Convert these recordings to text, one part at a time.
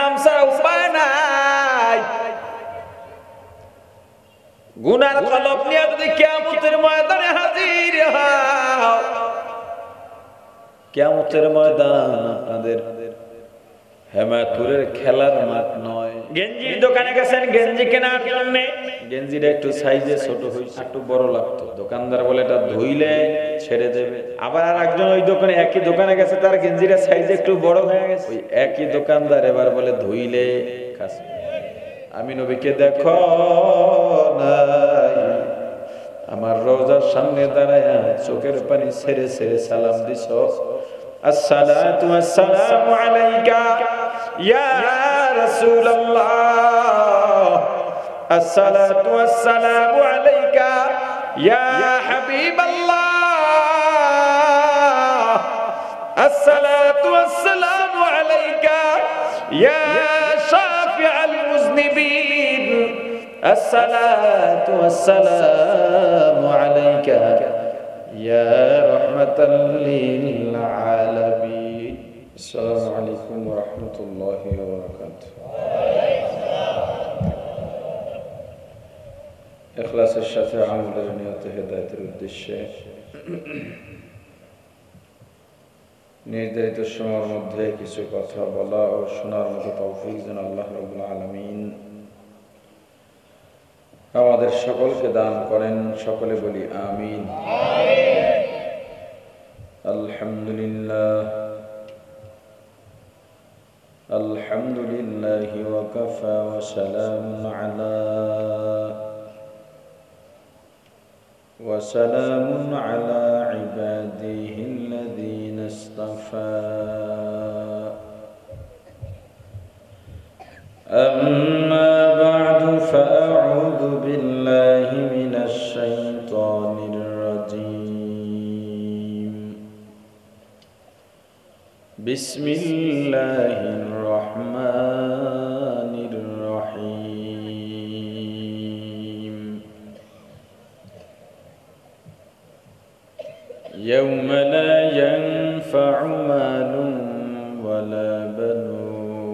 জাহান্নাম ছাড়া উপায় নাই। গুনার কলব নিয়ে যদি কিয়ামতের ময়দানে হাজির হও, কিয়ামতের ময়দান আপনাদের হেমায়তপুরের খেলার মাঠ নয়। গেঞ্জির দোকানে গেছেন গেঞ্জি কেনার জন্য, গেঞ্জিটা একটু সাইজে ছোট হয়েছে, একটু বড় লাগতো, দোকানদার বলে এটা ধুইলে ছেড়ে দেবে। আবার আর একজন ওই দোকানে, একই দোকানে গেছে, তার গেঞ্জিটা সাইজে একটু বড় হয়ে গেছে, ওই একই দোকানদার এবার বলে ধুইলে কাজ। আমি নবীকে দেখো নাই, আমার রওজার সামনে দাঁড়ায় চোখের পানি ছেড়ে ছেড়ে সালাম দিছ, আসসালাতু ওয়াসসালামু আলাইকা ইয়া রাসূলুল্লাহ, আসসালাতু ওয়াসসালামু আলাইকা ইয়া হাবিবাল্লাহ, আসসালাতু ওয়াসসালামু আলাইকা ইয়া শাফিআল মুযনিবিন, আসসালাতু ওয়াসসালামু আলাইকা ইয়া রাহমাতাল লিল আলামিন। আসসালামু আলাইকুম ওয়া রাহমাতুল্লাহি ওয়া বারাকাতুহু। ইখলাসের সাথে আমলের নিয়তে হেদায়েতের উদ্দেশ্যে নির্ধারিত সময়ের মধ্যে কিছু কথা বলা ও শোনার মতো তৌফিক যেন আল্লাহ রাব্বুল আলামিন আমাদের সকলকে দান করেন। সকলে বলি আমিন। আলহামদুলিল্লাহ, আলহামদুলিল্লাহি ওয়া কাফা ওয়া সালামুন আলা ইবাদিহিল্লাযীনা ইসতাফা। أما بعد فأعوذ بالله من الشيطان الرجيم. بسم الله الرحمن الرحيم. يوم لا ينفع مال ولا بنون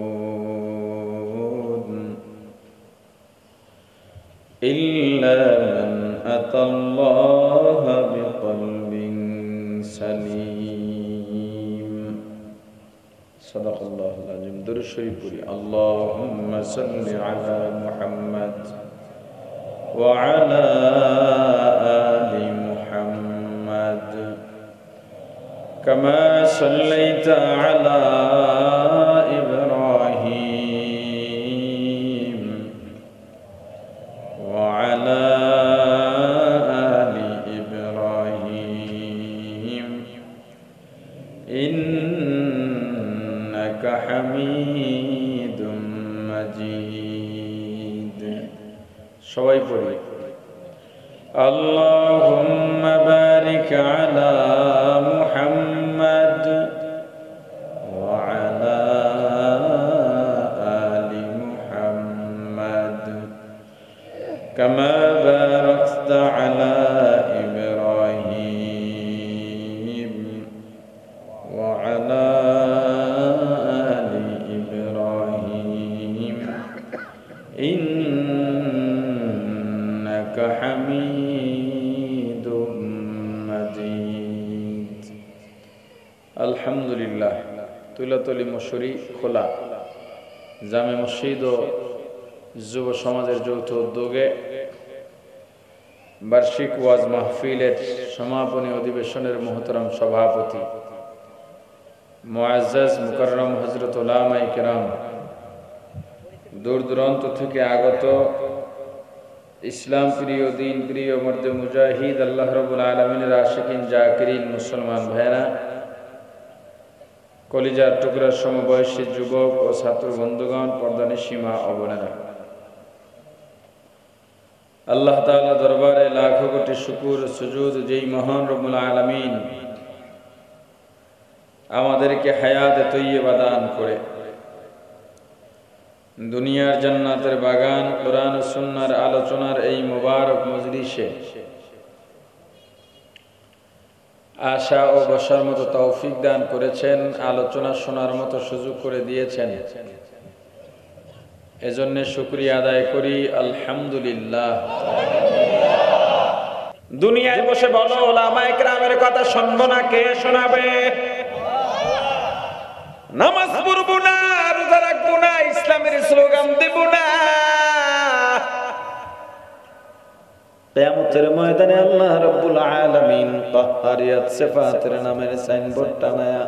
إلا من أتى الله بقلب سليم. صدق الله العظيم. درود شريف পড়ি। اللهم صل على محمد وعلى آل محمد كما صليت على إبراهيم وعلى آل إبراهيم إنك حميد مجيد. সবাই পড়ি। اللهم بارك على محمد وعلى آل محمد كما باركت على إبراهيم وعلى آل إبراهيم إنك حميد مجيد. الحمد لله. তুলাতলি মশরি খোলা জামে মসজিদ ও যুব সমাজের যৌথ উদ্যোগে বার্ষিক ওয়াজ মাহফিলের সমাপনী অধিবেশনের মোহতরম সভাপতি মুআজ্জাজ মুকাররম হযরত উলামায়ে কেরাম, দূর দূরান্ত থেকে আগত ইসলাম প্রিয়, দিন প্রিয়, মর্দে মুজাহিদ, আল্লাহ রাব্বুল আলামিনের আশিকিন জাকিরিন মুসলমান ভাইরা, কলিজার টুকরার সমবয়সী যুবক ও ছাত্র বন্ধুগণ, পর্দানিশী মা ও বোনেরা, আল্লাহ তাআলা দরবারে লাখো কোটি শুকর সুজুদ যেই মহান রব্বুল আলামিন আমাদেরকে হায়াতে তৈয়বা দান করে দুনিয়ার জান্নাতের বাগান কোরআন ও সুন্নাহর আলোচনার এই মুবারক মজলিসে আশা ও বসার মতো তৌফিক দান করেছেন, আলোচনা শোনার মতো সুযোগ করে দিয়েছেন। এজন্য শুকরিয়া আদায় করি আলহামদুলিল্লাহ। দুনিয়ায় বসে বলো ওলামায়ে কেরামের কথা শুনবো না, কে শোনাবে? নামাজ পড়বো না, রোজা রাখবো না, ইসলামের স্লোগান দেব না। কিয়ামতের ময়দানে আল্লাহ রাব্বুল আলামিন কাহ্হারিয়াত সিফাতের নামের সাইনবোর্ড টানায়া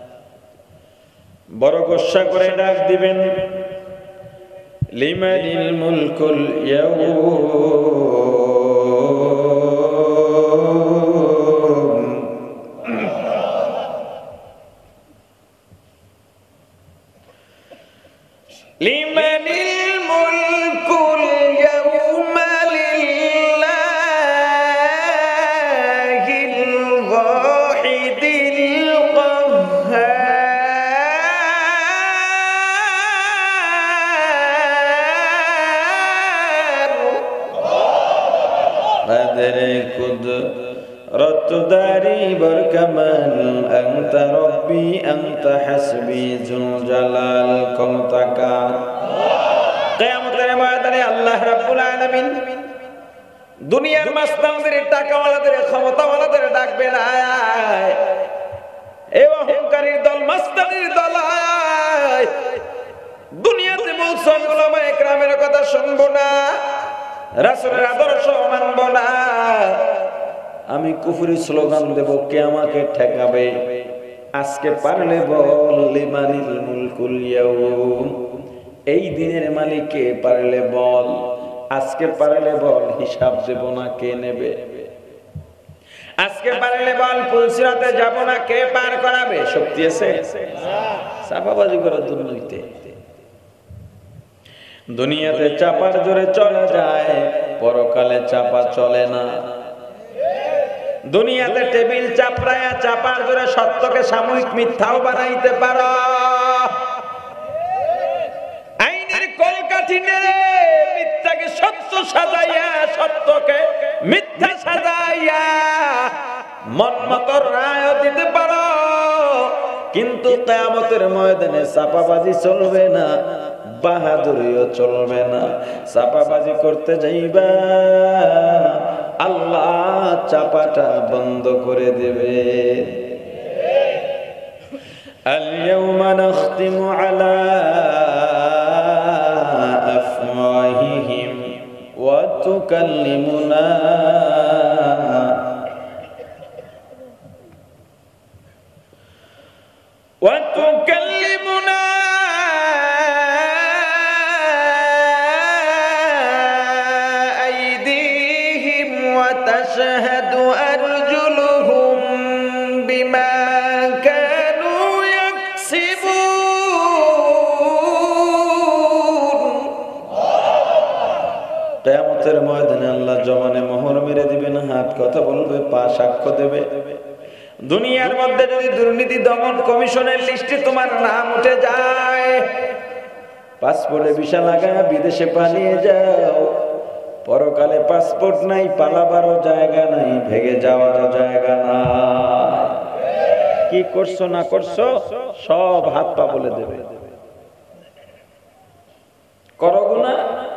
বড় গোসা করে ডাক দিবেন, লিমানিল মুলকুল ইয়াউম, লিমানিল মুলকুল ইয়াউমা লিল্লাহিল ওয়াহিদিল কাহ্হার, قدر قدرت داري بركمال أنت ربي أنت حسبي ذو الجلال كنتكار। কিয়ামতের ময়দানে আল্লাহ রাব্বুল আলামিন দুনিয়ার মাস্তানদের, টাকাওয়ালাদের, ক্ষমতাওয়ালাদের ডাকবেন, আয় এ অহংকারীর দল, মাস্তানির দল, আয়। দুনিয়াতে বলছো আমি উলামায়ে কেরামের কথা শুনবো না, রাসূলের আদর্শ মানবো না, আমি কুফরি স্লোগান দেব, কে আমাকে ঠেকাবে? আজকে পারলে বল লিমানিল মুলকুল ইয়াউম, এই দিনের মালিক কে? পারলে বল, আজকে পারলে বল হিসাব দেব না, কে নেবে? আজকে পারলে বল পুলসিরাতে যাব না, কে পার করাবে? শক্তি আছে? চাপাবাজি করার দুর্নীতি। দুনিয়াতে চাপার জোরে চলা যায়, পরকালে চাপা চলে না। দুনিয়াতে টেবিল চাপড়ায়া চাপার জোরে সত্যকে সাময়িক মিথ্যাও বানাইতে পারো। আইনের কলকাঠি নেড়ে মিথ্যাকে সত্য সাজাইয়া, সত্যকে মিথ্যা সাজাইয়া মনমত রায় দিতে পারো, কিন্তু কিয়ামতের ময়দানে চাপাবাজি চলবে না, বাহাদুরিও চলবে না। চাপাবাজি করতে যাইবা, আল্লাহ চাপাটা বন্ধ করে দেবে। আল-ইয়াওমা নাখতিমু আলা আফওয়াহিহিম ওয়া তুকাল্লিমুনা وتشهد أرجلهم بما كانوا يكسبون। কিয়ামতের ময়দানে আল্লাহ জবানে মোহর মেরে দিবেন, হাত কথা বলবে, পা সাক্ষ্য দেবে। দুনিয়ার মধ্যে যদি দুর্নীতি দমন কমিশনের লিস্টে তোমার নাম উঠে যায়, পাসপোর্টে ভিসা লাগায় বিদেশে পালিয়ে যাও, পরকালে পাসপোর্ট নাই, পালাবারও জায়গা নাই, ভেগে যাওয়ারও জায়গা নাই। কি করছো না করছো সব হাত পা বলে দেবে। করো গুনাহ,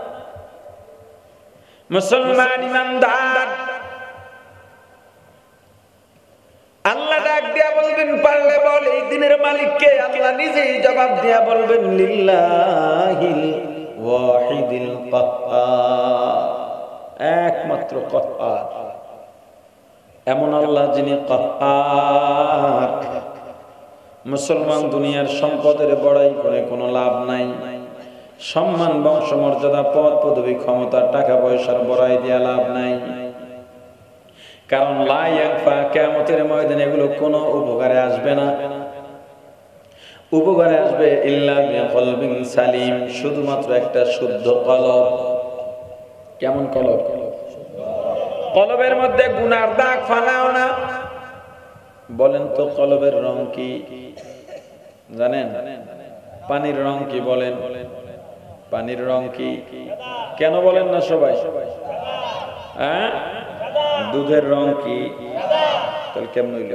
মুসলমান ইমানদার আল্লাহ ডাক দিয়া বলবেন, পারলে বল এই দিনের মালিককে। আল্লাহ নিজেই জবাব দিয়া বলবেন, লিল্লাহিল ওয়াহিদিল কাহ্হার, একমাত্র কাহ্হার। এমন আল্লাহ যিনি কাহ্হার। মুসলমান দুনিয়ার সম্পদের বড়াই করে কোনো লাভ নাই, সম্মান, বংশমর্যাদা, পদ পদবী, ক্ষমতা, টাকা পয়সার বড়াই দিয়া লাভ নাই। কারণ লা ইয়ানফা, কিয়ামতের ময়দানে এগুলো কোনো উপকারে আসবে না। উপকারে আসবে ইল্লা বিকলবিন সালিম, শুধুমাত্র একটা শুদ্ধ কলব। কেমন কলব? কলবের মধ্যে গুনার দাগ ফালাও না। বলেন তো কলবের রং কি জানেন? পানির রং কি বলেন? পানির রং কি? কেন বলেন না সবাই? হ্যাঁ, দুধের রং কি? তাহলে কেমন হইল?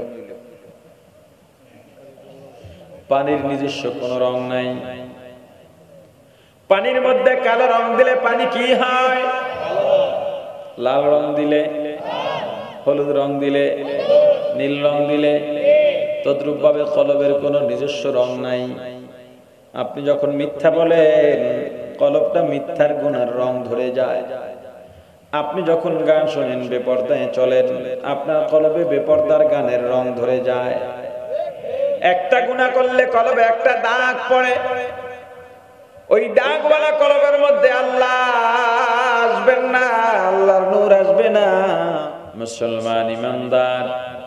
পানির নিজস্ব কোন রং নাই। পানির মধ্যে কালো রং দিলে পানি কি হয়? লাল রং দিলে, হলুদ রং দিলে, নীল রং দিলে, তদ্রূপ ভাবে কলবের কোনো নিজস্ব রং নাই। আপনি যখন মিথ্যা বলেন, কলবটা মিথ্যার গুনার রং ধরে যায়। আপনি যখন গান শোনেন, বেপরদায় চলেন, আপনার কলবে বেপরদার গানের রং ধরে যায়। একটা গুনাহ করলে কলবে একটা দাগ পড়ে, ওই দাগওয়ালা কলবের মধ্যে আল্লাহ আসবেন না, আল্লাহর নূর আসবে না। মুসলমান ইমানদার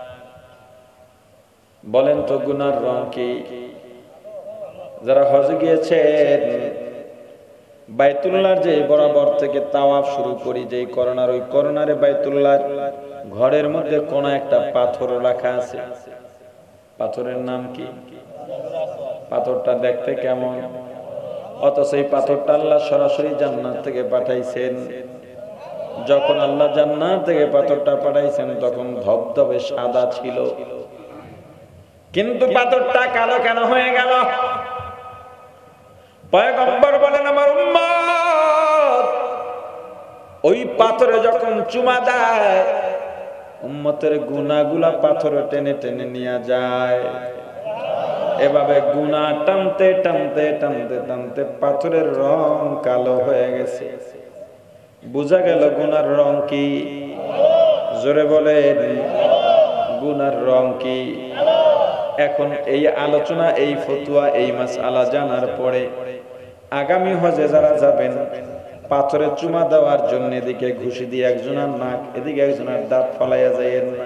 বলেন তো গুনার রং কি? যারা হজে গিয়েছেন, বাইতুল্লাহর যে বরাবর থেকে তাওয়াফ শুরু করি, যেই করোনার, ওই করোনারে বাইতুল্লাহর ঘরের মধ্যে কোন একটা পাথর রাখা আছে। পাথরের নাম কি? পাথরটা দেখতে কেমন? অথচ এই পাথরটা আল্লাহ সরাসরি জান্নাত থেকে পাঠাইছেন। যখন আল্লাহ জান্নাত থেকে পাথরটা পাঠাইছেন, তখন ধবধবে সাদা ছিল, কিন্তু পাথরটা কালো কেন হয়ে গেল? পয়গম্বর বলেন, আমার উম্মত ওই পাথরে যখন চুমা দেয়, উম্মতের গুনাহগুলা পাথরে টেনে টেনে নিয়ে যায়। এভাবে গুনাহ টানতে টানতে টানতে টানতে পাথরের রং কালো হয়ে গেছে। বুঝা গেল গুনার রং কি? জোরে বলেন, গুনার রং কি? এখন এই আলোচনা, এই ফতোয়া, এই মাসআলা জানার পরে আগামী হজে যারা যাবেন, পাথরে চুমা দেওয়ার জন্য এদিকে ঘুষি দিয়ে একজনের নাক, এদিকে একজনের দাঁত ফলাইয়া যাইয়েন না।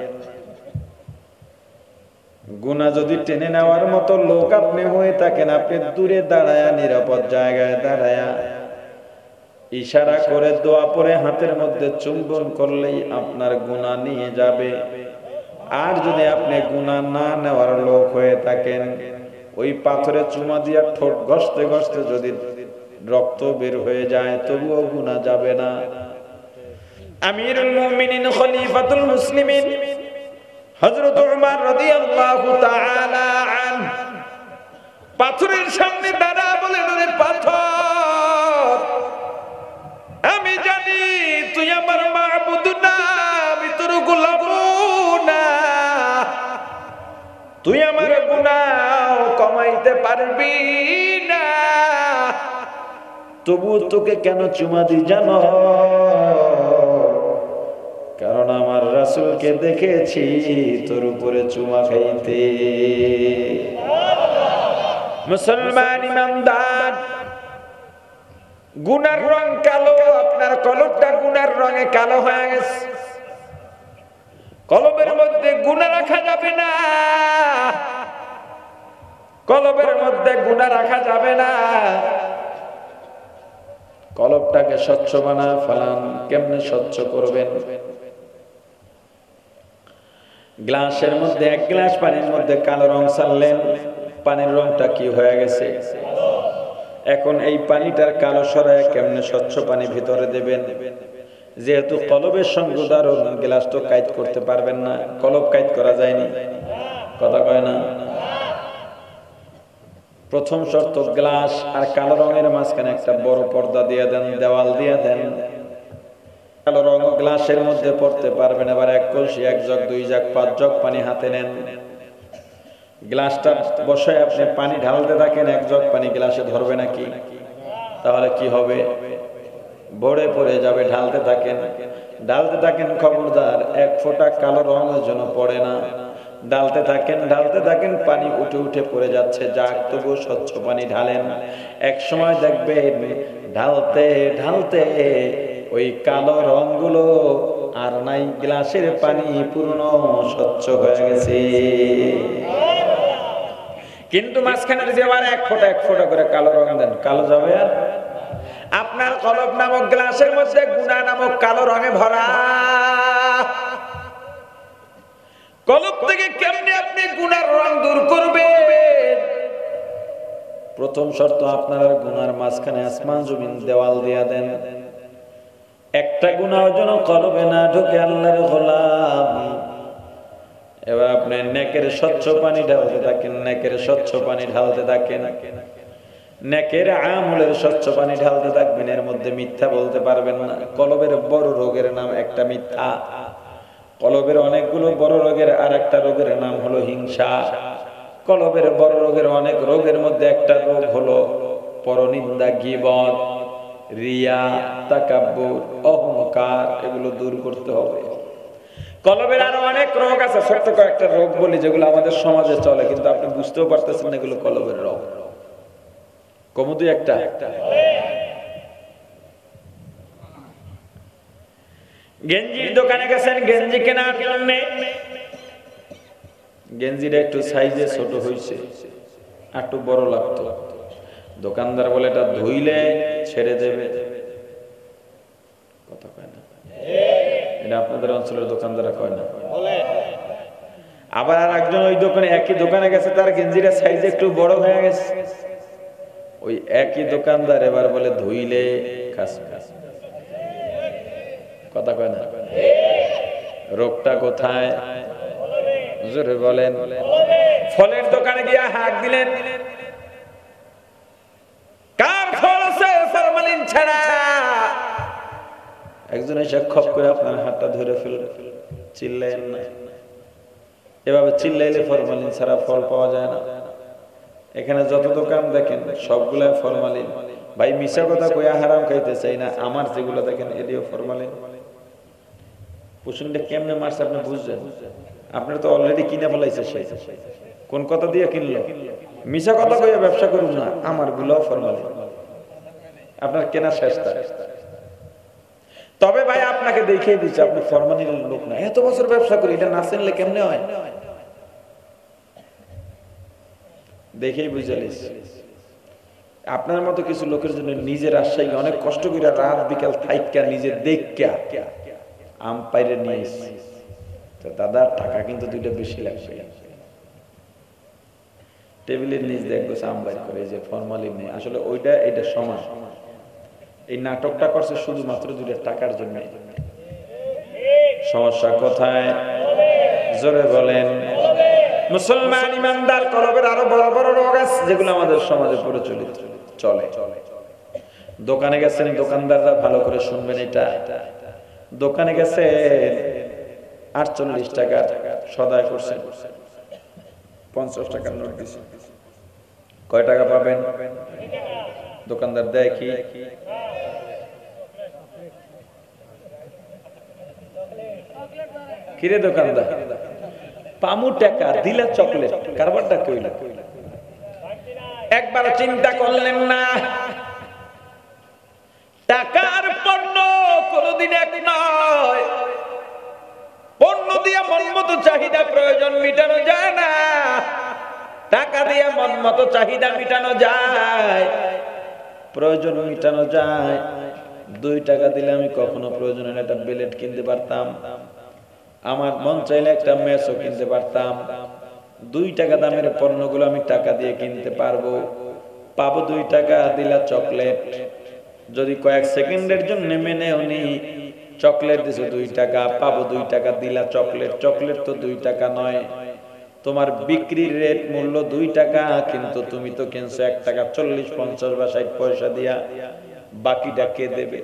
গুনাহ যদি টেনে নেওয়ার মতো লোক আপনি হয়ে থাকেন, আপনি দূরে দাঁড়ায়া, নিরাপদ জায়গায় দাঁড়ায়া ইশারা করে দোয়া পড়ে হাতের মধ্যে চুম্বন করলেই আপনার গুনাহ নিয়ে যাবে। আর যদি আপনি গুনাহ না নেওয়ার লোক হয়ে থাকেন, ওই পাথরে চুমা দিয়া ঠোঁট ঘষতে ঘষতে যদি রক্ত বের হয়ে যায়, তবুও গুনাহ যাবে না। আমিরুল মুমিনিন খলিফাতুল মুসলিমিন হযরত উমর রাদিয়াল্লাহু তাআলা আনহু পাথরের সামনে দাঁড়া বলেন, ওরে পাথর, আমি জানি তুই আমার মাবুদ না, আমি তোর গোলাম না, তুই আমার গুনাহ কমাইতে পারবি না, তবু তোকে কেন চুমা দি জানো? কারণ আমার রাসূলকে দেখেছি তোর উপরে চুমা খাইতে। মুসলমান ইমানদার, গুনার রং কালো, আপনার কলবটা গুনার রঙে কালো হয়ে গেছে। কলবের মধ্যে গুনাহ রাখা যাবে না, কলবের মধ্যে গুনাহ রাখা যাবে না। কলবটাকে স্বচ্ছ বানা ফেলান। কেমনে স্বচ্ছ করবেন? গ্লাসের মধ্যে এক গ্লাস পানির মধ্যে কালো রং ছাড়লেন, পানির রংটা কি হয়ে গেছে? এখন এই পানিটার কালো সরায় কেমনে স্বচ্ছ পানি ভিতরে দেবেন? যেহেতু কলবের সঙ্গে উদাহরণ, গ্লাস তো কাইট করতে পারবেন না, কলব কাইট করা যায়নি, কথা কয় না। প্রথম শর্ত, গ্লাস আর কালো রঙের মাঝখানে একটা বড় পর্দা দিয়ে দেন, দেওয়াল দিয়ে দেন। কালো রং গ্লাসের মধ্যে পড়তে পারবেন। এবার এক কলসি, এক জগ, দুই জগ, পাঁচ জগ পানি হাতে নেন। গ্লাসটা বসায় আপনি পানি ঢালতে থাকেন, এক জগ পানি গ্লাসে ধরবে নাকি? তাহলে কি হবে? ভরে পড়ে যাবে। ঢালতে থাকেন, ঢালতে থাকেন, খবরদার এক ফোঁটা কালো রঙের জন্য পড়ে না। ঢালতে থাকেন, ঢালতে থাকেন, পানি উঠে উঠে পড়ে যাচ্ছে, যাক তবু স্বচ্ছ পানি ঢালেন। এক সময় দেখবেন ঢালতে ঢালতে ওই কালো রংগুলো আর নাই, গ্লাসের পানি পূর্ণ স্বচ্ছ হয়ে গেছে। কিন্তু মাঝখানে যে আবার এক ফোঁটা করে কালো রং দেন, কালো যাবে? আর আপনার কলব নামক গ্লাসের মধ্যে গুনাহ নামক কালো রঙে ভরা। কলব থেকে কেমনে আপনি গুনার রং দূর করবেন? প্রথম শর্ত, আপনার গুনার মাঝখানে আসমান জমিন দেওয়াল দিয়া দেন। একটা গুনাহ যেন কলবে না ঢোকে, আল্লাহর গোলাম। এবার আপনি নেকের স্বচ্ছ পানি ঢালতে থাকেন, নেকের স্বচ্ছ পানি ঢালতে থাকেন। নেকের আমলের স্বচ্ছ পানি ঢালতে থাকবেন, এর মধ্যে মিথ্যা বলতে পারবেন না। কলবের বড় রোগের নাম একটা মিথ্যা। কলবের অনেকগুলো বড় রোগের আর একটা রোগের নাম হলো হিংসা। কলবের বড় রোগের অনেক রোগের মধ্যে একটা রোগ হলো পরনিন্দা, গীবত, রিয়া, তাকাব্বুর, অহংকার। এগুলো দূর করতে হবে। কলবের আরো অনেক রোগ আছে, ছোট্ট কয়েকটা রোগ বলি যেগুলো আমাদের সমাজে চলে, কিন্তু আপনি বুঝতেও পারতেছেন না এগুলো কলবের রোগ। কমুদি একটা গেঞ্জির দোকানে গেছেন গেঞ্জি কেনার জন্য, গেঞ্জিটা একটু সাইজে ছোট হয়েছে, একটু বড় লাগতো। দোকানদার বলে এটা ধুইলে ছেড়ে দেবে। কথা কয় না, এটা আপনাদের অঞ্চলের দোকানদাররা কয় না। আবার আর একজন ওই দোকানে, একই দোকানে গেছে, তার গেঞ্জিটা সাইজে একটু বড় হয়ে গেছে। ওই একই দোকানদার এবার বলে ধুইলে কথা কয় না। রোগটা কোথায় জোরে বলেন? ফলের দোকানে গিয়ে হাঁক দিলেন, কার ফল আছে ফরমালিন ছাড়া? একজন এসে খপ করে আপনার হাতটা ধরে ফেলল, চিল্লাইলেন না। এভাবে চিল্লাইলে ফরমালিন ছাড়া ফল পাওয়া যায় না। এখানে যত দোকান দেখেন সবগুলা ফরমালিন। ভাই মিশা কথা কইয়া হারাম খাইতে চাই না, আমার যেগুলো দেখেন এদিও ফরমালিন। পুষুনটা কেমনে মারছে আপনি বুঝছেন? আপনার তো অলরেডি কিনে ফেলাইছে সে। কোন কথা দিয়ে কিনলো? মিশা কথা কইয়া ব্যবসা করুন না, আমার গুলো ফরমালিন। আপনার কেনা শেষ। তবে ভাই আপনাকে দেখিয়ে দিচ্ছে আপনি ফরমালিনের লোক না। এত বছর ব্যবসা করি, এটা না চিনলে কেমনে হয়? দেখেই বুঝালিস। আপনার মতো কিছু লোকের জন্য নিজের আশাই অনেক কষ্ট করে রাত বিকাল থাইকা নিজে দেখা আম পাইরে নিয়ে দাদা টাকা কিন্তু দুইটা বেশি লাগবে। টেবিলের নিচ দেখবো আম বাইর করে, যে ফরমালিন নেই, আসলে ওইটা এটা সমান। এই নাটকটা করছে শুধুমাত্র দুইটা টাকার জন্য। সমস্যা কোথায় জোরে বলেন? মুসলমান ইমানদার কলবের আরো বড় বড় রোগ আছে যেগুলো আমাদের সমাজে প্রচলিত চলে। দোকানে গেছেন, দোকানদাররা ভালো করে শুনবেন এটা। দোকানে গেছে 48 টাকা সদাই করছেন, 50 টাকার নোট দিছে। কয় টাকা পাবেন? দোকানদার দেয় কি? কিরে দোকানদার, পামু টাকা দিলা চকলেট, কারবারটা কইলা। একবার চিন্তা করলেন না? টাকার পণ্য কোনদিন এক নয়। পণ্য দিয়ে মন মতো চাহিদা প্রয়োজন মিটানো যায় না, টাকা দিয়ে মন মতো চাহিদা মিটানো যায়। প্রয়োজন মিটানো যায়। 2 টাকা দিলে আমি কখনো প্রয়োজনের একটা বেলেট কিনতে পারতাম, আমার মন চাইলে একটা মেসও কিনতে পারতাম। 2 টাকা দামের পণ্যগুলো আমি টাকা দিয়ে কিনতে পারবো। পাবো 2 টাকা দিলা চকলেট। যদি কয়েক সেকেন্ডের জন্য মেনেও নি, চকলেট দিছে 2 টাকা, পাবো 2 টাকা দিলা চকলেট। চকলেট তো 2 টাকা নয়, তোমার বিক্রির রেট মূল্য 2 টাকা, কিন্তু তুমি তো কিনছো 1 টাকা 40, 50 বা 60 পয়সা দিয়া। বাকিটা কে দেবে?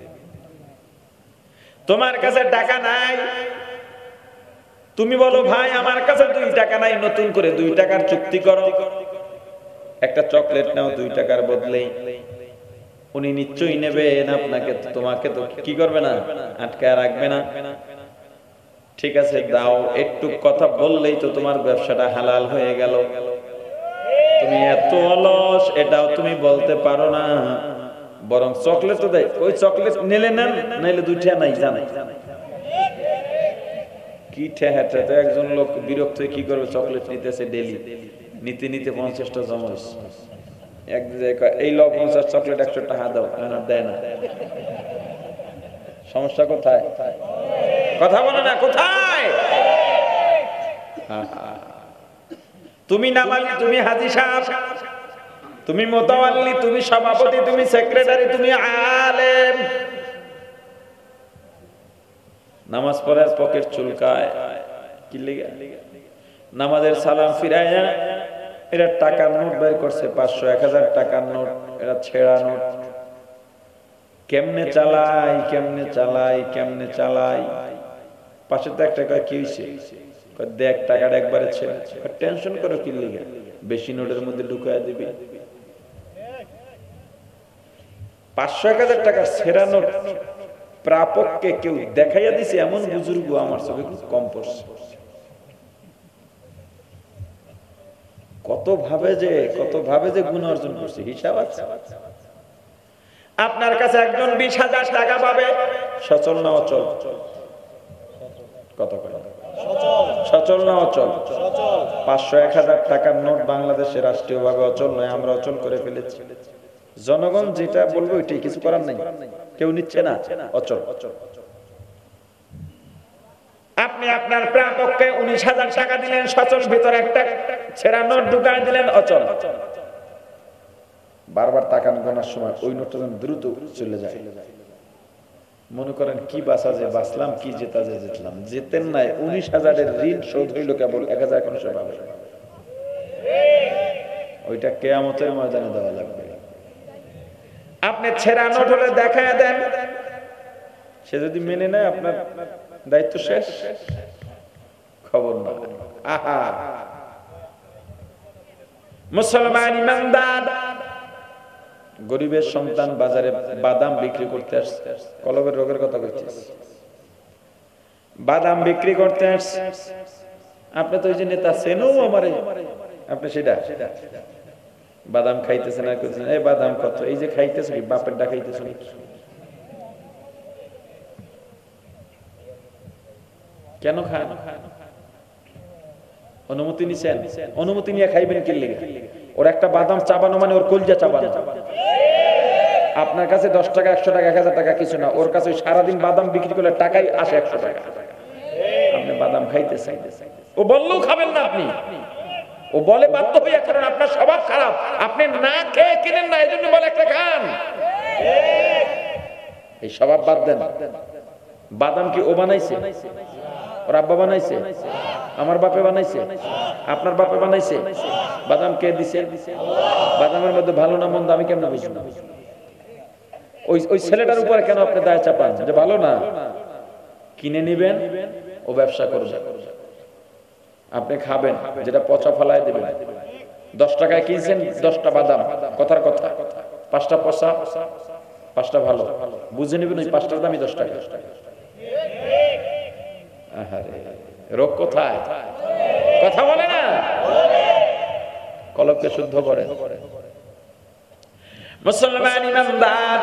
তোমার কাছে টাকা নাই, তুমি বলো ভাই আমার কাছে 2 টাকা নাই, নতুন করে 2 টাকার চুক্তি করো, একটা চকলেট নাও 2 টাকার বদলে। উনি নিশ্চয়ই নেবেন আপনাকে, তোমাকে তো কি করবে না, আটকায় রাখবে না। ঠিক আছে দাও, একটু কথা বললেই তো তোমার ব্যবসাটা হালাল হয়ে গেল। তুমি এত অলস, এটাও তুমি বলতে পারো না, বরং চকলেট তো দেয়। ওই চকলেট নিলে নেন, নাইলে 2 টাকা নাই জানাই। কি ঠেহাটা তো একজন লোক বিরক্ত হয়ে কি করবে, চকলেট নিতেছে ডেলি, নিতে নিতে 50টা জমা। এক জায়গায় এই ল 50 চকলেট 100 টাকা দাও, দেয় না। সমস্যা কোথায়? কথা বলে না কোথায়? তুমি নামাজি, তুমি হাজী সাহেব, তুমি মোতাওয়াল্লি, তুমি সভাপতি, তুমি সেক্রেটারি, তুমি আলেম। নামাজ পড়ার পকেট চুলকায়, কি লেগে? নামাজের সালাম ফিরাইয়া এরা টাকার নোট বের করছে 500 1000 টাকার নোট, এরা ছেঁড়া নোট। কেমনে চালাই কেমনে চালাই কেমনে চালাই। পাশে তো একটা কয় কি হইছে, দেখ টাকাটা একবারে ছেড়ে। টেনশন করো কি লিগা, বেশি নোটের মধ্যে ঢুকায় দিবি। 500 1000 টাকার ছেঁড়া নোট প্রাপককে কেউ দেখাইয়া দিছে, এমন বুজুর্গ আমার চোখে খুব কম পড়ছে। কত ভাবে যে গুণ অর্জন করছে, হিসাব আছে। আপনার কাছে একজন 20,000 টাকা পাবে, সচল না অচল? কত করে সচল না অচল? 500 1000 টাকার নোট বাংলাদেশে রাষ্ট্রীয় ভাবে অচল নয়, আমরা অচল করে ফেলেছি। জনগণ যেটা বলবে ওইটাই, কিছু করার নাই, কেউ নিচ্ছে না, অচল। আপনি আপনার প্রাপককে 19,000 টাকা দিলেন, সচল, ভিতরে একটা ছেঁড়া নোট ঢুকায় দিলেন, অচল। বারবার টাকা গোনার সময় ওই নোটটা দ্রুত চলে যায়। মনে করেন কি বাঁচা যে বাঁচলাম, কি জেতা যে জিতলাম। জেতেন নাই, 19,000 এর ঋণ শোধ হইল কেবল 1000 কোন সে পাবে। ওইটা কিয়ামতের ময়দানে দেওয়া লাগবে। আপনি ছেঁড়া নোট হলে দেখায় দেন, সে যদি মেনে নেয় আপনার দায়িত্ব শেষ, খবর না। আহা, মুসলমান ইমানদার গরিবের সন্তান বাজারে বাদাম বিক্রি করতে আসছে, কলবের রোগের কথা বলতেছে, বাদাম বিক্রি করতে আসছে। আপনি তো ওই যে নেতা চেনো আমারে, আপনি সেটা বাদাম খাইতেছেন আর করতেছেন, এই বাদাম কত, এই যে খাইতেছ কি বাপের ডা খাইতেছ নাকি? কেন খান? অনুমতি নিছেন? অনুমতি নিয়ে খাইবেন কি লিগে? ওর একটা বাদাম চাবানো মানে ওর কলজা চাবানো। আপনার কাছে 10 টাকা 100 টাকা 1000 টাকা কিছু না, ওর কাছে সারাদিন বাদাম বিক্রি করলে টাকাই আসে 100 টাকা। আপনি বাদাম খাইতেছেন, ও বললেও খাবেন না আপনি, ও বলে বাধ্য হইয়া, কারণ আপনার স্বভাব খারাপ, আপনি না খেয়ে কিনেন না, এই জন্য বলে একটা খান। এই স্বভাব বাদ দেন। বাদাম কি ও বানাইছে? ওর আব্বা বানাইছে? আমার বাপে বানাইছে? আপনার বাপে বানাইছে? বাদাম কে দিছে? বাদামের মধ্যে ভালো না মন্দ আমি কেমন বুঝব? ওই ছেলেটার উপরে কেন আপনি দায় চাপান যে ভালো না? কিনে নিবেন, ও ব্যবসা করবে, আপনি খাবেন, যেটা পচা ফলায় দিবেন। 10 টাকায় কিনছেন 10টা বাদাম, কথার কথা, 5টা পচা 5টা ভালো, বুঝে নেবেন ওই 5টার দামই 10 টাকা। আহারে, রোগ কোথায়? কথা বলে না, কলবকে শুদ্ধ করে। মুসলমান ইমানদার,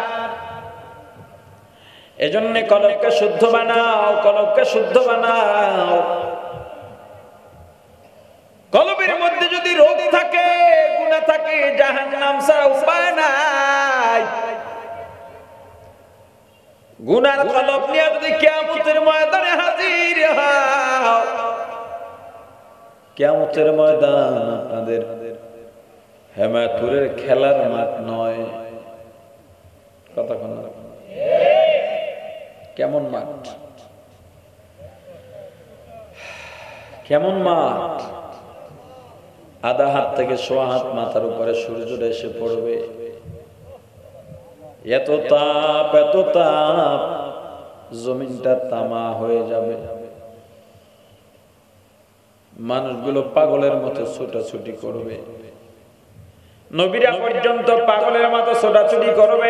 এজন্য কলবকে শুদ্ধ বানাও, কলবকে শুদ্ধ বানাও। কলবের মধ্যে যদি রোগ থাকে, গুনাহ থাকে, জাহান্নাম ছাড়া উপায় নাই। গুনার কলব নিয়ে যদি কিয়ামতের ময়দানে হাজির হও, কিয়ামতের ময়দান আপনাদের হেমায়তপুরের খেলার মাঠ নয়। কথা কোন কেমন মাঠ? কেমন মাঠ? আধা হাত থেকে সোয়া হাত মাথার উপরে সূর্যটা এসে পড়বে, এত তাপ, এত তাপ, জমিনটা তামা হয়ে যাবে। মানুষগুলো পাগলের মতো ছোটাছুটি করবে, নবীরা পর্যন্ত পাগলের মতো ছোটাছুটি করবে।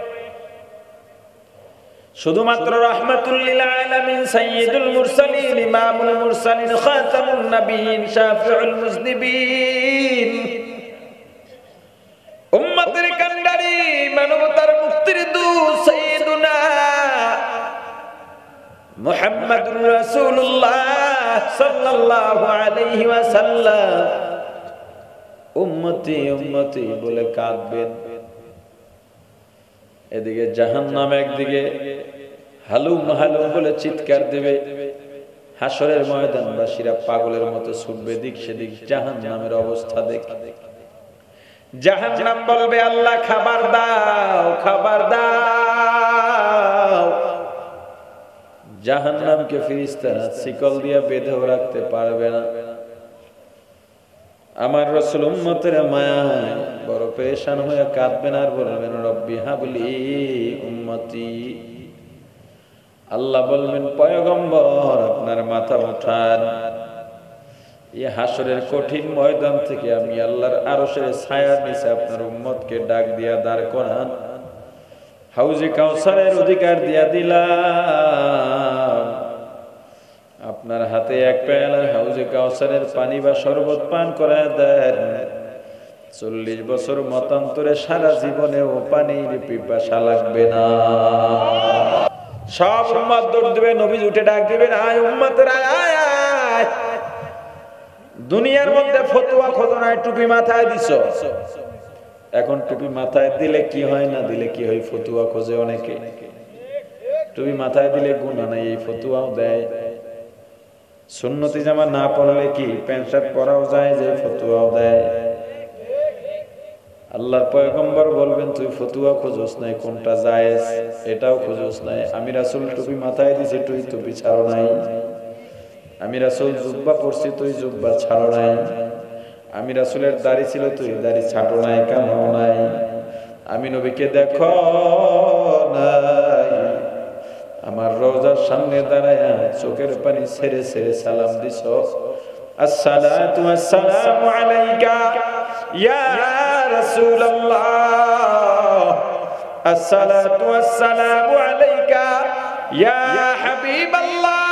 শুধুমাত্র রাহমাতুল লিল আলামিন, সাইয়্যিদুল মুরসালিন, ইমামুল মুরসালিন, খাতামুন নবিয়্যিন, শাফিউল মুযনিবিন, উম্মতের কান্ডারি, মানবতার মুক্তির দূত সাইয়্যিদুনা মুহাম্মাদুর রাসূলুল্লাহ সাল্লাল্লাহু আলাইহি ওয়াসাল্লাম উম্মতি উম্মতি বলে কাঁদবেন। এদিকে জাহান্নাম একদিকে হালুম হালুম বলে চিৎকার দেবে। হাসরের ময়দানবাসীরা পাগলের মতো ছুটবে দিক সেদিক, জাহান্নামের অবস্থা দেখে। জাহান্নাম বলবে, আল্লাহ খাবার দাও, খাবার দাও। জাহান্নামকে ফেরেশতারা শিকল দিয়ে বেঁধেও রাখতে পারবে না। আমার রাসূল উম্মতের মায়ায় বড় পেরেশান হয়ে কাঁদবেন আর বলবেন রব্বি হাবলি উম্মতি। আল্লাহ বলবেন পয়গম্বর আপনার মাথা উঠান, এই হাসরের কঠিন ময়দান থেকে আমি আল্লাহর আরশের ছায়ার নিচে আপনার উম্মতকে ডাক দিয়া দাঁড় করান, হাউজে কাউসারের অধিকার দিয়া দিলাম। আপনার হাতে এক পেয়ালা হাউজে কাউসারের পানি বা শরবত পান করায় দেন। 40 বছর মতান্তরে সারা জীবনেও পানির পিপাসা লাগবে না। সব উম্মত দৌড় দিবে, নবী উঠে ডাক দিবেন আয় উম্মতেরা আয় আয়। দুনিয়ার মধ্যে ফতোয়া খোঁজো না, টুপি মাথায় দিছো, এখন টুপি মাথায় দিলে কি হয় না দিলে কি হয় ফতোয়া খোঁজে অনেকে। টুপি মাথায় দিলে গুনাহ নাই এই ফতোয়াও দেয়। সুন্নতি জামা না পরলে কি প্যান্ট শার্ট পরাও যায় যে ফতোয়াও দেয়। আল্লাহর পয়গম্বর বলবেন তুই ফতোয়া খোঁজস নাই কোনটা জায়েজ এটাও খোঁজস নাই। আমি রাসূল টুপি মাথায় দিছি তুই টুপি ছাড়ো নাই। আমি রাসূল জুব্বা পরছি তুই জুব্বা ছাড়ো নাই। আমি রাসূলের দাড়ি ছিল তুই দাড়ি ছাড়ো নাই কামাও নাই। আমি নবীকে দেখো নাই, আমার রওজার সামনে দাঁড়ায় চোখের পানি ছেড়ে ছেড়ে সালাম দিছো আসসালাতু ওয়াসসালামু আলাইকা ইয়া রাসূলুল্লাহ, আসসালাতু ওয়াসসালামু আলাইকা ইয়া হাবিবাল্লাহ,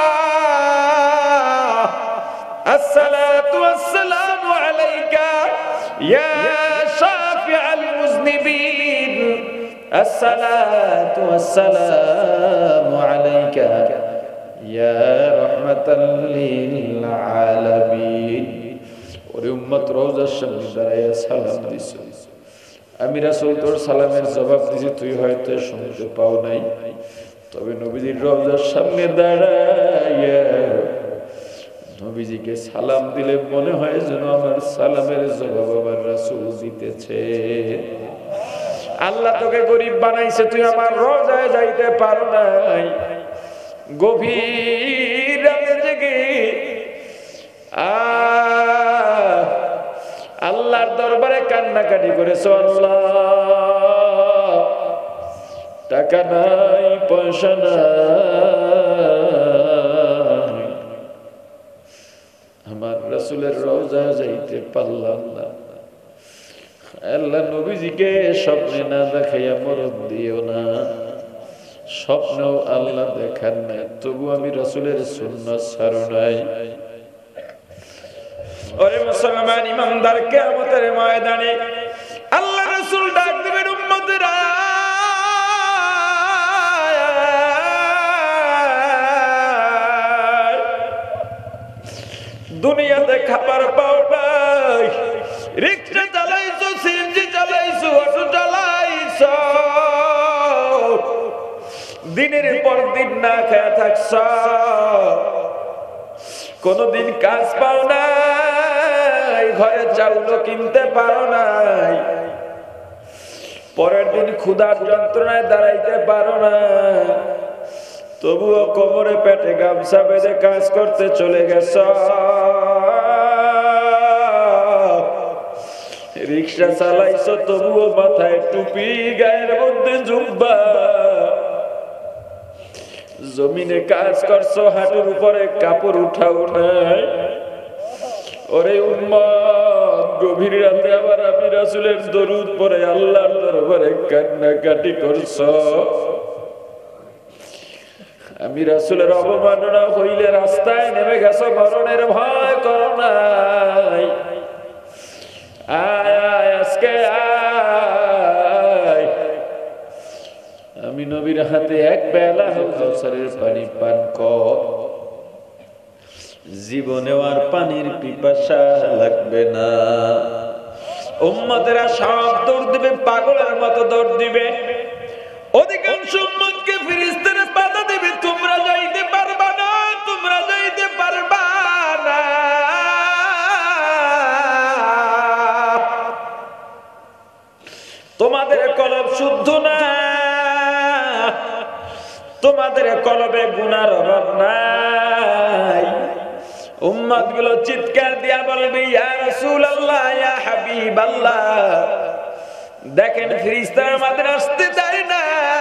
আসসালাতু ওয়াসসালামু আলাইকা ইয়া শাফিআল মুযনিবিন, আসসালাতু ওয়াসসালামু আলাইকা ইয়া রাহমাতাল লিল আলামিন। ওরে উম্মত রওজার সামনে দাঁড়ায়া সালাম দিছো। আমি রাসূল তোর সালামের জবাব দিছি তুই হয়তো শুনতে পাও নাই, তবে নবীজির রওজার সামনে দাঁড়ায়া নবীজিকে সালাম দিলে মনে হয় যেন আমার সালামের জবাব আমার রাসূল দিতেছে। আল্লাহ তোকে গরিব বানাইছে, তুই আমার রওজায় যাইতে পারো নাই। গভীর রাতে জেগে আল্লাহর দরবারে কান্নাকাটি করেছো, আল্লাহ টাকা নাই পয়সা নাই, আমার রাসূলের রওজায় যাইতে পারলাম না। আল্লাহ নবীজিকে স্বপ্নে না দেখাইয়া মরণ দিও না। স্বপ্নেও আল্লাহ দেখান নাই, তবু আমি রাসূলের সুন্নাত ছাড়ো নাই। ওরে মুসলমান ইমানদার, কিয়ামতের ময়দানে আল্লাহ রাসূল ডাক দিবেন উম্মতেরা দুনিয়াতে খাবার পাও নাই, রিকশা চালাইছো, সিএনজি চালাইছো, অটো চালাইছো, দিনের পর দিন না খেয়ে থাকছ, কোনদিন কাজ পাও নাই, ঘরে চাউল কিনতে পারো নাই, পরের দিন ক্ষুধার যন্ত্রণায় দাঁড়াইতে পারো না, তবুও কোমরে পেটে গামছা বেঁধে কাজ করতে চলে গেছ। রিকশা চালাইছো, তবুও মাথায় টুপি, গায়ের মধ্যে জুব্বা, জমিনে কাজ করছো, হাঁটুর উপরে কাপড় উঠাও নাই। ওরে উম্মত, গভীর রাতে আবার আমি রাসূলের দরুদ পড়ে আল্লাহর দরবারে কান্নাকাটি করছো। আমি রাসূলের অবমাননা হইলে রাস্তায় নেমে গেছো, মরণের ভয় করো নাই। আয় আয় আজকে আয়, আমি নবীর হাতে এক পেয়ালা কাউসারের পানি পান কর, জীবনেও আর পানির পিপাসা লাগবে না। উম্মতেরা সব দৌড় দিবে, পাগলের মতো দৌড় দিবে। অধিকাংশ উম্মতকে ফেরেশতারা বাধা দেবে, তোমরা যাইতে পারবা না, তোমরা যাইতে পারবা না। তোমাদের কলব শুদ্ধ না, তোমাদের কলবে গুনার অভাব নাই। উম্মতগুলো চিৎকার দিয়া বলবে ইয়া রাসূলুল্লাহ ইয়া হাবিবাল্লাহ, দেখেন ফেরেশতারা আমাদের আসতে দেয় না।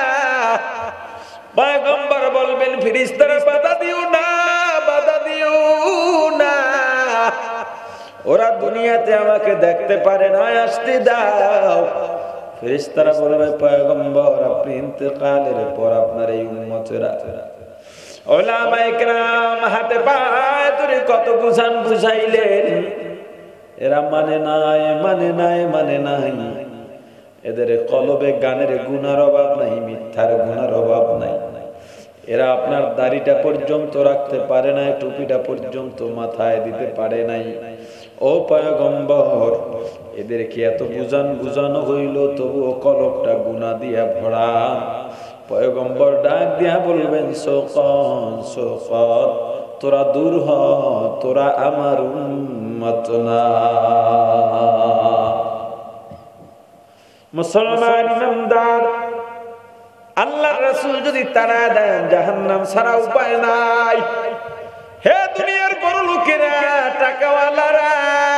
পয়গম্বর বলবেন ফেরেশতারা বাধা দিও না, বাধা দিও না, ওরা দুনিয়াতে আমাকে দেখতে পারে না, আসতে দাও। ফেরেশতারা বলবে পয়গম্বর আপনি ইন্তেকালের পর আপনার এই উম্মতেরা, উলামায়ে কেরাম হাতে পায়ে ধরে কত বুঝাইলেন, এরা মানে নাই, মানে নাই, মানে নাই। এদের কলবে গানের গুনার অভাব নাই, মিথ্যার গুনার অভাব নাই। এরা আপনার দাড়িটা পর্যন্ত রাখতে পারে নাই, টুপিটা পর্যন্ত মাথায় দিতে পারে নাই। ও পয়গম্বর, এদেরকে এত বুঝানো হইল, তবুও কলবটা গুনাহ দিয়া ভরা। পয়গম্বর ডাক দিয়া বলবেন সোকন সোকন, তোরা দূর হ, তোরা আমার উম্মত না। মুসলমান ইমানদার, আল্লাহর রাসূল যদি তারা দেন জাহান্নাম ছাড়া উপায় নাই। হে দুনিয়ার বড় লোকেরা, টাকাওয়ালারা,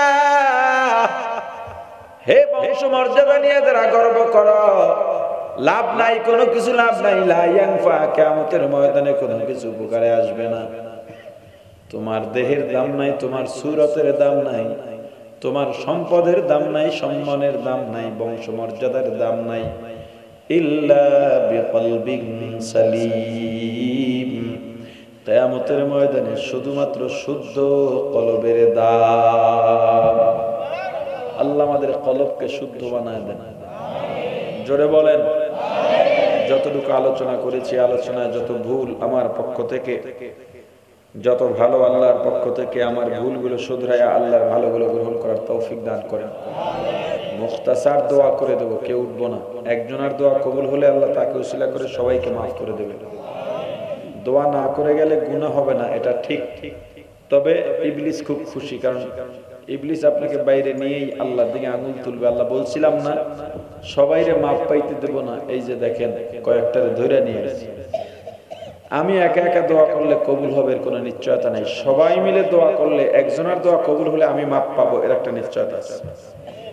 হে বংশ মর্যাদা নিয়ে যারা গর্ব করো, লাভ নাই, কোনো কিছু লাভ নাই। লা ইয়ানফা, কিয়ামতের ময়দানে কোনো কিছু উপকারে আসবে না। তোমার দেহের দাম নাই, তোমার সুরতের দাম নাই, তোমার সম্পদের দাম নাই, সম্মানের দাম নাই, বংশ মর্যাদার দাম নাই। ইল্লা বিকলবিন সালিম, কিয়ামতের ময়দানে শুধুমাত্র শুদ্ধ কলবের দাম। আল্লাহ আমাদের কলবকে শুদ্ধ বানায় দেন। জোরে বলেন। যতটুকু আলোচনা করেছি, আলোচনায় যত ভুল আমার পক্ষ থেকে, যত ভালো আল্লাহর পক্ষ থেকে, আমার ভুলগুলো শুধরায়া আল্লাহর ভালোগুলো গ্রহণ করার তৌফিক দান করেন। মুখতাসার দোয়া করে দেব, কেউ উঠবো না। একজনের দোয়া কবুল হলে আল্লাহ তাকে উসিলা করে সবাইকে মাফ করে দেবে। দোয়া না করে গেলে গুনাহ হবে না, এটা ঠিক। তবে ইবলিস খুব খুশি, কারণ ইবলিস আপনাকে বাইরে নিয়েই আল্লাহর দিকে আঙুল তুলবে। আল্লাহ বলছিলাম না সবাইরে মাফ পাইতে দেব না, এই যে দেখেন কয়েকটারে ধরে নিয়ে আসছি। আমি একা একা দোয়া করলে কবুল হবে এর কোনো নিশ্চয়তা নাই। সবাই মিলে দোয়া করলে, একজনের দোয়া কবুল হলে আমি মাফ পাবো এর একটা নিশ্চয়তা আছে।